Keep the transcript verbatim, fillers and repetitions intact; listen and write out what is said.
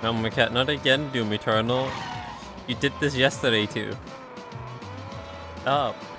No, my cat, not again, Doom Eternal. You did this yesterday too. Stop.